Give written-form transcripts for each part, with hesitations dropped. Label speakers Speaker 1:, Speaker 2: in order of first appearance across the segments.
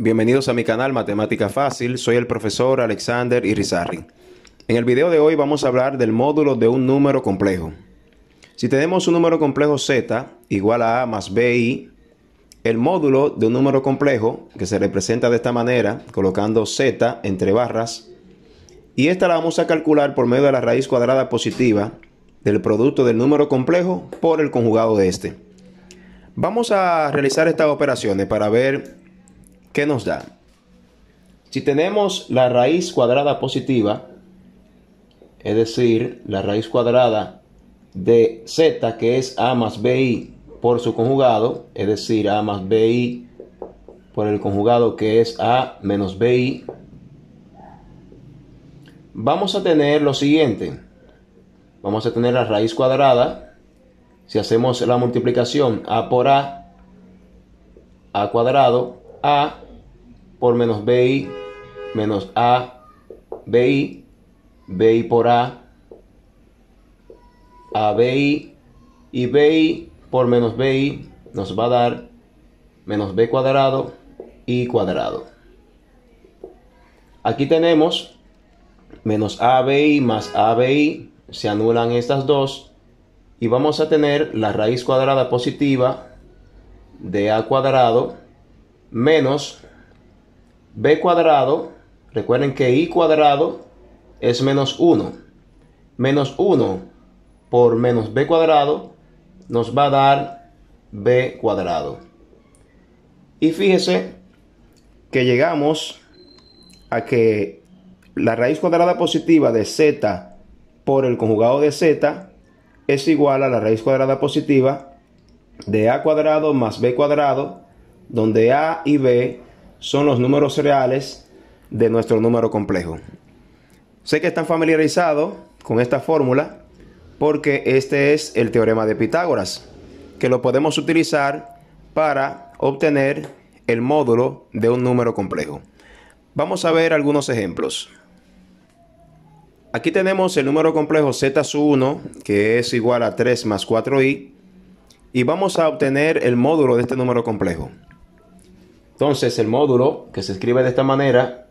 Speaker 1: Bienvenidos a mi canal Matemática Fácil, soy el profesor Alexander Irizarry. En el video de hoy vamos a hablar del módulo de un número complejo. Si tenemos un número complejo z igual a a más bi, el módulo de un número complejo, que se representa de esta manera, colocando z entre barras, y esta la vamos a calcular por medio de la raíz cuadrada positiva del producto del número complejo por el conjugado de este. Vamos a realizar estas operaciones para ver qué nos da. Si tenemos la raíz cuadrada positiva, es decir, la raíz cuadrada de z, que es a más bi por su conjugado, es decir, a más bi por el conjugado que es a menos bi, vamos a tener lo siguiente. Vamos a tener la raíz cuadrada, si hacemos la multiplicación a por a cuadrado, a por menos bi, menos a bi, bi por a bi, y bi por menos bi nos va a dar menos b cuadrado y cuadrado. Aquí tenemos menos abi más abi, se anulan estas dos y vamos a tener la raíz cuadrada positiva de a cuadrado menos b cuadrado. Recuerden que i cuadrado es menos 1. Menos 1 por menos b cuadrado nos va a dar b cuadrado. Y fíjese que llegamos a que la raíz cuadrada positiva de z por el conjugado de z es igual a la raíz cuadrada positiva de a cuadrado más b cuadrado, donde a y b son los números reales de nuestro número complejo. Sé que están familiarizados con esta fórmula porque este es el teorema de Pitágoras, que lo podemos utilizar para obtener el módulo de un número complejo. Vamos a ver algunos ejemplos. Aquí tenemos el número complejo z1, que es igual a 3 más 4i, y vamos a obtener el módulo de este número complejo. Entonces el módulo, que se escribe de esta manera,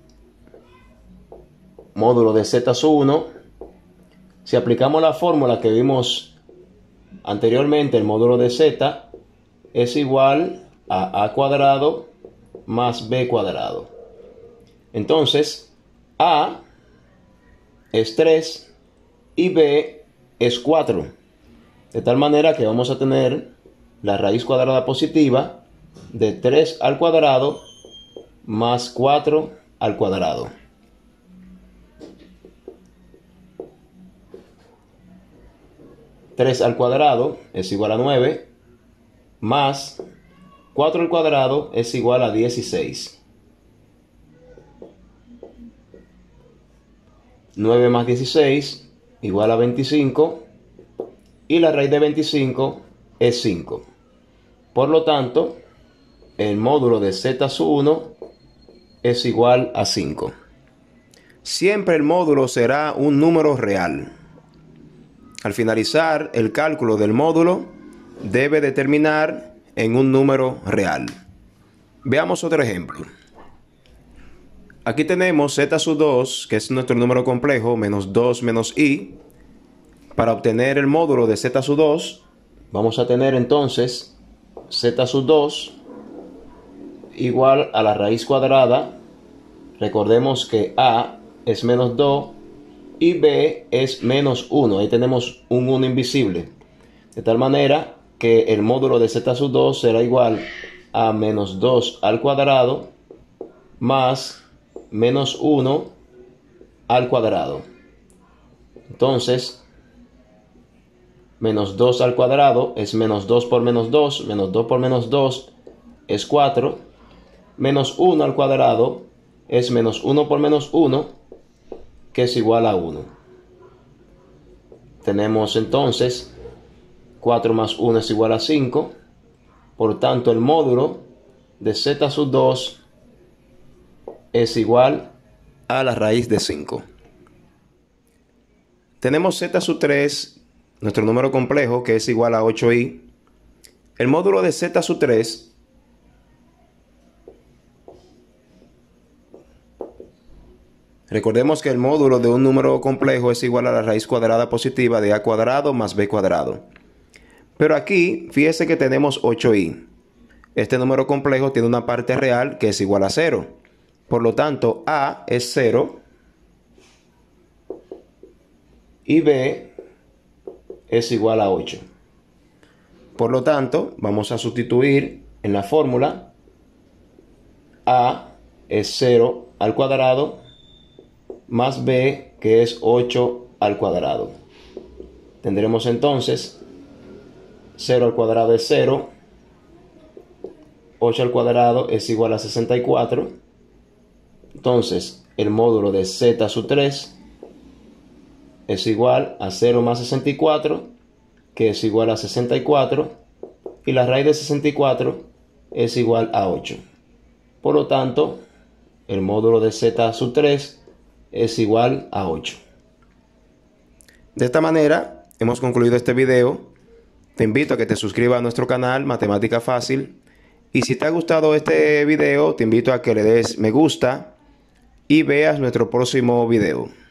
Speaker 1: módulo de z1, si aplicamos la fórmula que vimos anteriormente, el módulo de z es igual a cuadrado más b cuadrado. Entonces a es 3 y b es 4. De tal manera que vamos a tener la raíz cuadrada positiva de 3 al cuadrado más 4 al cuadrado. Tres al cuadrado es igual a 9, más 4 al cuadrado es igual a 16. 9 más 16 igual a 25, y la raíz de 25 es 5. Por lo tanto, el módulo de z1 es igual a 5. Siempre el módulo será un número real. Al finalizar el cálculo del módulo, debe determinar en un número real. Veamos otro ejemplo. Aquí tenemos z2, que es nuestro número complejo, menos 2 menos i. Para obtener el módulo de z2, vamos a tener entonces z2 igual a la raíz cuadrada. Recordemos que a es menos 2 y b es menos 1. Ahí tenemos un 1 invisible. De tal manera que el módulo de z2 será igual a menos 2 al cuadrado más menos 1 al cuadrado. Entonces, menos 2 al cuadrado es menos 2 por menos 2. Menos 2 por menos 2 es 4. Menos 1 al cuadrado es menos 1 por menos 1, que es igual a 1. Tenemos entonces 4 más 1 es igual a 5. Por tanto, el módulo de z2 es igual a la raíz de 5. Tenemos z3, nuestro número complejo, que es igual a 8i. El módulo de z3 Recordemos que el módulo de un número complejo es igual a la raíz cuadrada positiva de a cuadrado más b cuadrado. Pero aquí, fíjese que tenemos 8i. Este número complejo tiene una parte real que es igual a 0. Por lo tanto, a es 0 y b es igual a 8. Por lo tanto, vamos a sustituir en la fórmula. A es 0 al cuadrado más b, que es 8 al cuadrado. Tendremos entonces 0 al cuadrado es 0, 8 al cuadrado es igual a 64. Entonces, el módulo de z sub 3 es igual a 0 más 64, que es igual a 64, y la raíz de 64 es igual a 8. Por lo tanto, el módulo de z sub 3 es igual a 8. De esta manera, hemos concluido este video. Te invito a que te suscribas a nuestro canal Matemática Fácil. Y si te ha gustado este video, te invito a que le des me gusta y veas nuestro próximo video.